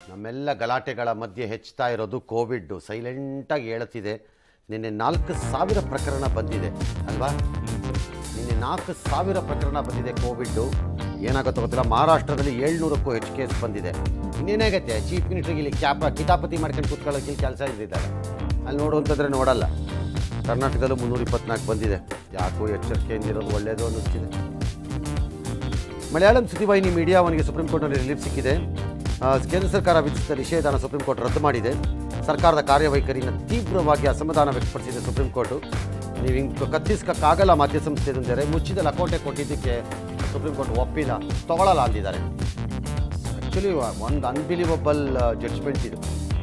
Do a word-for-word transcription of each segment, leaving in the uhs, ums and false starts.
ನಮ್ಮೆಲ್ಲ ಗಲಾಟೆಗಳ ಮಧ್ಯೆ ಹೆಚ್ಚುತ್ತಾ ಇರೋದು ಕೋವಿಡ್ ಸೈಲೆಂಟಾಗಿ ಹೇಳುತ್ತಿದೆ. ನಿನ್ನೆ ನಾಲ್ಕು ಸಾವಿರ ಪ್ರಕರಣ ಬಂದಿದೆ ಅಲ್ವಾ? ನಿನ್ನೆ ನಾಲ್ಕು ಸಾವಿರ ಪ್ರಕರಣ ಬಂದಿದೆ ಕೋವಿಡ್. ಏನಾಗುತ್ತೋ ಗೊತ್ತಿಲ್ಲ. ಮಹಾರಾಷ್ಟ್ರದಲ್ಲಿ ಏಳ್ನೂರಕ್ಕೂ ಹೆಚ್ಚು ಕೇಸ್ ಬಂದಿದೆ. ಇನ್ನೇನಾಗತ್ತೆ, ಚೀಫ್ ಮಿನಿಸ್ಟ್ರಿಗೆ ಇಲ್ಲಿ ಕ್ಯಾಪ ಕಿತಾಪತಿ ಮಾಡ್ಕೊಂಡು ಕೂತ್ಕೊಳ್ಳೋಕೆ ಕೆಲಸ ಇದ್ದಿದ್ದಾರೆ. ಅಲ್ಲಿ ನೋಡುವಂತಂದ್ರೆ ನೋಡಲ್ಲ. ಕರ್ನಾಟಕದಲ್ಲೂ ಮುನ್ನೂರ ಇಪ್ಪತ್ನಾಲ್ಕು ಬಂದಿದೆ. ಯಾಕೋ ಎಚ್ಚರಿಕೆಯಿಂದಿರೋದು ಒಳ್ಳೆಯದು ಅನ್ನಿಸ್ತಿದೆ. ಮಲಯಾಳಂ ಸುದ್ದಿವಾಹಿನಿ ಮೀಡಿಯಾ ಅವನಿಗೆ ಸುಪ್ರೀಂ ಕೋರ್ಟ್ನಲ್ಲಿ ರಿಲೀಫ್ ಸಿಕ್ಕಿದೆ. ಕೇಂದ್ರ ಸರ್ಕಾರ ವಿಧಿಸಿದ ನಿಷೇಧನ ಸುಪ್ರೀಂ ಕೋರ್ಟ್ ರದ್ದು ಮಾಡಿದೆ. ಸರ್ಕಾರದ ಕಾರ್ಯವೈಖರಿಯನ್ನು ತೀವ್ರವಾಗಿ ಅಸಮಾಧಾನ ವ್ಯಕ್ತಪಡಿಸಿದೆ ಸುಪ್ರೀಂ ಕೋರ್ಟು. ನೀವು ಹಿಂಗೆ ಕತ್ತಿಸ್ಕೋಕ್ಕಾಗಲ್ಲ ಮಾಧ್ಯಮ ಸಂಸ್ಥೆ ಅಂದರೆ ಮುಚ್ಚಿದ ಲಕೋಟೆ ಕೊಟ್ಟಿದ್ದಕ್ಕೆ ಸುಪ್ರೀಂ ಕೋರ್ಟ್ ಒಪ್ಪಿಲ್ಲ, ತಗೊಳ್ಳಲ್ಲ ಅಂದಿದ್ದಾರೆ. ಆ್ಯಕ್ಚುಲಿ ಒಂದು ಅನ್ಬಿಲಿವಬಲ್ ಜಡ್ಜ್ಮೆಂಟ್ ಇದು.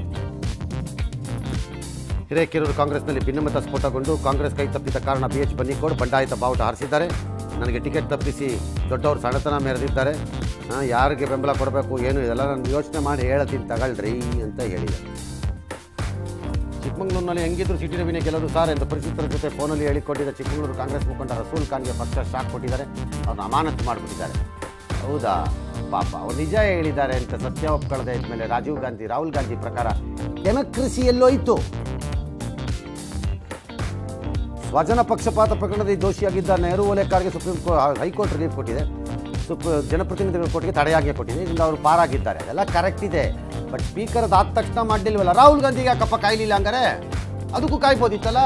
ಹಿರೇಕೆರೂರು ಕಾಂಗ್ರೆಸ್ನಲ್ಲಿ ಭಿನ್ನಮತ ಸ್ಫೋಟಗೊಂಡು ಕಾಂಗ್ರೆಸ್ ಕೈ ತಪ್ಪಿದ ಕಾರಣ ಬಿ ಎಚ್ ಬನ್ನಿಕೋಡ್ ಬಂಡಾಯಿತ ಬಾವುಟ ಹಾರಿಸಿದ್ದಾರೆ. ನನಗೆ ಟಿಕೆಟ್ ತಪ್ಪಿಸಿ ದೊಡ್ಡವರು ಸಣ್ಣತನ ಮೆರೆದಿದ್ದಾರೆ, ಯಾರಿಗೆ ಬೆಂಬಲ ಕೊಡಬೇಕು ಏನು ಇದೆಲ್ಲ ನಾನು ಯೋಚನೆ ಮಾಡಿ ಹೇಳ್ತೀನಿ ತಗೊಳ್ರಿ ಅಂತ ಹೇಳಿದ್ದಾರೆ. ಚಿಕ್ಕಮಗಳೂರಿನಲ್ಲಿ ಹೆಂಗಿದ್ರು ಸಿಟಿ ರವಿನೇ ಗೆಲ್ಲೋದು ಸಾರ್ ಎಂದು ಪರಿಚಿತರ ಜೊತೆ ಫೋನಲ್ಲಿ ಹೇಳಿಕೊಂಡಿದ್ದ ಚಿಕ್ಕಮಗಳೂರು ಕಾಂಗ್ರೆಸ್ ಮುಖಂಡ ರಸೂಲ್ ಖಾನ್ಗೆ ಪಕ್ಷ ಶಾಕ್ ಕೊಟ್ಟಿದ್ದಾರೆ. ಅವ್ರನ್ನ ಅಮಾನತು ಮಾಡಿಬಿಟ್ಟಿದ್ದಾರೆ. ಹೌದಾ ಪಾಪ, ಅವ್ರು ನಿಜ ಹೇಳಿದ್ದಾರೆ ಅಂತ ಸತ್ಯ ಒಪ್ಕೊಳ್ಳದೆ ಇದ್ಮೇಲೆ ರಾಜೀವ್ ಗಾಂಧಿ ರಾಹುಲ್ ಗಾಂಧಿ ಪ್ರಕಾರ ಡೆಮಕ್ರಸಿ ಎಲ್ಲೋಯ್ತು? ಸ್ವಜನ ಪಕ್ಷಪಾತ ಪ್ರಕರಣದಲ್ಲಿ ದೋಷಿಯಾಗಿದ್ದ ನೆಹರು ಓಲೇಕಾರ್ಗೆ ಸುಪ್ರೀಂ ಕೋರ್ಟ್ ಹೈಕೋರ್ಟ್ ರಿಲೀಫ್ ಕೊಟ್ಟಿದೆ. ಸುಪ್ ಜನಪ್ರತಿನಿಧಿಗಳ ಕೋರ್ಟ್ಗೆ ತಡೆಯಾಜ್ಞೆ ಕೊಟ್ಟಿದೆ. ಇದರಿಂದ ಅವರು ಪಾರಾಗಿದ್ದಾರೆ. ಅದೆಲ್ಲ ಕರೆಕ್ಟ್ ಇದೆ. ಬಟ್ ಸ್ಪೀಕರ್ ಅದಾದ ತಕ್ಷಣ ಮಾಡಲಿಲ್ವಲ್ಲ. ರಾಹುಲ್ ಗಾಂಧಿಗೆ ಯಾಕಪ್ಪ ಕಾಯ್ಲಿಲ್ಲ ಹಂಗಾರೆ? ಅದಕ್ಕೂ ಕಾಯ್ಬೋದಿತ್ತಲ್ಲ.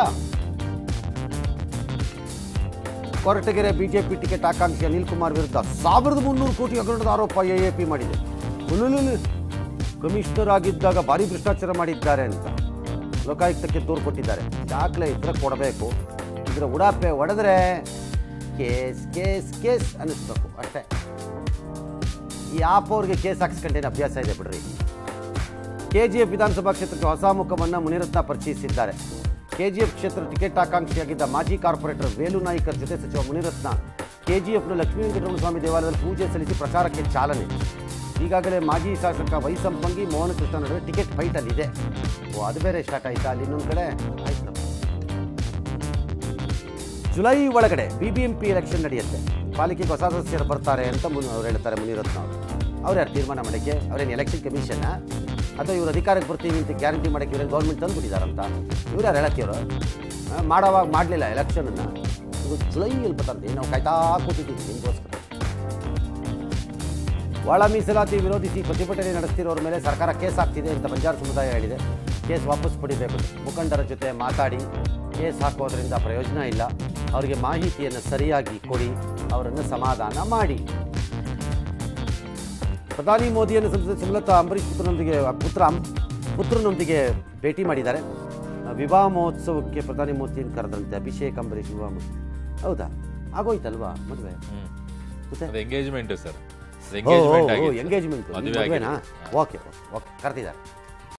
ಕೊರಟಗೆರೆ ಬಿಜೆಪಿ ಟಿಕೆಟ್ ಆಕಾಂಕ್ಷಿ ಅನಿಲ್ ಕುಮಾರ್ ವಿರುದ್ಧ ಸಾವಿರದ ಮುನ್ನೂರು ಕೋಟಿ ಹಗರಣದ ಆರೋಪ ಎ ಎ ಪಿ ಮಾಡಿದೆ. ಕಮಿಷನರ್ ಆಗಿದ್ದಾಗ ಭಾರಿ ಭ್ರಷ್ಟಾಚಾರ ಮಾಡಿದ್ದಾರೆ ಅಂತ ಲೋಕಾಯುಕ್ತಕ್ಕೆ ದೂರು ಕೊಟ್ಟಿದ್ದಾರೆ. ದಾಖಲೆ ಇದ್ರೆ ಕೊಡಬೇಕು. ಇದರ ಉಡಾಪೆ ಹೊಡೆದ್ರೆ ಕೇಸ್ ಕೇಸ್ ಕೇಸ್ ಅನ್ನಿಸ್ಬೇಕು ಅಷ್ಟೇ. ಈ ಆಪ್ ಅವ್ರಿಗೆ ಕೇಸ್ ಹಾಕ್ಸ್ಕೊಂಡೇನು ಅಭ್ಯಾಸ ಇದೆ ಬಿಡ್ರಿ. ಕೆ ಜಿ ಎಫ್ ವಿಧಾನಸಭಾ ಕ್ಷೇತ್ರಕ್ಕೆ ಹೊಸ ಮುಖವನ್ನು ಮುನಿರತ್ನ ಪರಿಚಯಿಸಿದ್ದಾರೆ. ಕೆ ಜಿ ಎಫ್ ಕ್ಷೇತ್ರ ಟಿಕೆಟ್ ಆಕಾಂಕ್ಷಿಯಾಗಿದ್ದ ಮಾಜಿ ಕಾರ್ಪೊರೇಟರ್ ವೇಲು ನಾಯ್ಕರ್ ಜೊತೆ ಸಚಿವ ಮುನಿರತ್ನ ಕೆ ಜಿ ಎಫ್ನ ಲಕ್ಷ್ಮೀ ವೆಂಕಟರಮಣಸ್ವಾಮಿ ದೇವಾಲಯದಲ್ಲಿ ಪೂಜೆ ಸಲ್ಲಿಸಿ ಪ್ರಚಾರಕ್ಕೆ ಚಾಲನೆ. ಈಗಾಗಲೇ ಮಾಜಿ ಶಾಸಕ ವೈ ಸಂಪಂಗಿ ಮೋಹನ ಕೃಷ್ಣ ನಡುವೆ ಟಿಕೆಟ್ ಫೈಟಲ್ಲಿದೆ. ಓ ಅದು ಬೇರೆ ಸ್ಟಾರ್ಟ್ ಆಯ್ತಾ? ಅಲ್ಲಿ ಇನ್ನೊಂದು ಕಡೆ ಆಯ್ತು. ಜುಲೈ ಒಳಗಡೆ B B M P election ನಡೆಯುತ್ತೆ. ಪಾಲಿಕೆಗೆ ಹೊಸ ಸದಸ್ಯರು ಬರ್ತಾರೆ ಅಂತ ಮುನ್ ಅವ್ರು ಹೇಳ್ತಾರೆ ಮುನಿರತ್ನ ಅವರು. ಅವ್ರು ಯಾರು ತೀರ್ಮಾನ ಮಾಡೋಕ್ಕೆ? ಅವರೇನು ಎಲೆಕ್ಷನ್ ಕಮಿಷನ್ ಅಥವಾ ಇವರು ಅಧಿಕಾರಕ್ಕೆ ಬರ್ತೀವಿ ಅಂತ ಗ್ಯಾರಂಟಿ ಮಾಡೋಕ್ಕೆ ಇವರೇನು ಗೌರ್ಮೆಂಟ್ ತಂದುಬಿಟ್ಟಿದ್ದಾರಂತ? ಇವ್ರು ಯಾರು ಹೇಳಕ್ಕೆ? ಇವರು ಮಾಡೋವಾಗ ಮಾಡಲಿಲ್ಲ ಎಲೆಕ್ಷನನ್ನು. ಇದು ಜುಲೈಯಲ್ಲಿ ಬರ್ತಾರೆ. ನಾವು ಕಾಯ್ತಾ ಕೂತಿದ್ದೀವಿ ನಿಮಗೋಸ್ಕರ. ಒಳ ಮೀಸಲಾತಿ ವಿರೋಧಿಸಿ ಪ್ರತಿಭಟನೆ ನಡೆಸ್ತಿರೋರ ಮೇಲೆ ಸರ್ಕಾರ ಕೇಸ್ ಹಾಕ್ತಿದೆ ಅಂತ ಬಂಜಾರ ಸಮುದಾಯ ಹೇಳಿದೆ. ಕೇಸ್ ವಾಪಸ್ ಪಡಿಬೇಕು. ಮುಖಂಡರ ಜೊತೆ ಮಾತಾಡಿ ಕೇಸ್ ಹಾಕೋದ್ರಿಂದ ಪ್ರಯೋಜನ ಇಲ್ಲ. ಅವರಿಗೆ ಮಾಹಿತಿಯನ್ನು ಸರಿಯಾಗಿ ಕೊಡಿ, ಅವರನ್ನು ಸಮಾಧಾನ ಮಾಡಿ. ಪ್ರಧಾನಿ ಮೋದಿಯನ್ನು ಸಂಸದೆ ಸುಮಲತಾ ಅಂಬರೀಷ್ ಪುತ್ರನೊಂದಿಗೆ ಪುತ್ರ ಪುತ್ರನೊಂದಿಗೆ ಭೇಟಿ ಮಾಡಿದ್ದಾರೆ. ವಿವಾಹ ಮಹೋತ್ಸವಕ್ಕೆ ಪ್ರಧಾನಿ ಮೋದಿಯನ್ನು ಕರೆದಂತೆ ಅಭಿಷೇಕ್ ಅಂಬರೀಷ್ ವಿವಾಹ ಮಹೋತ್ಸವ. ಹೌದಾ? ಆಗೋಯ್ತಲ್ವಾ ಮದುವೆ? ಎಂಗೇಜ್ಮೆಂಟ್ ಸರ್, ಎಂಗೇಜ್ಮೆಂಟ್ ಮದುವೆನಾ? ಓಕೆ ಓಕೆ ಕರೆದಿದ್ದಾರೆ.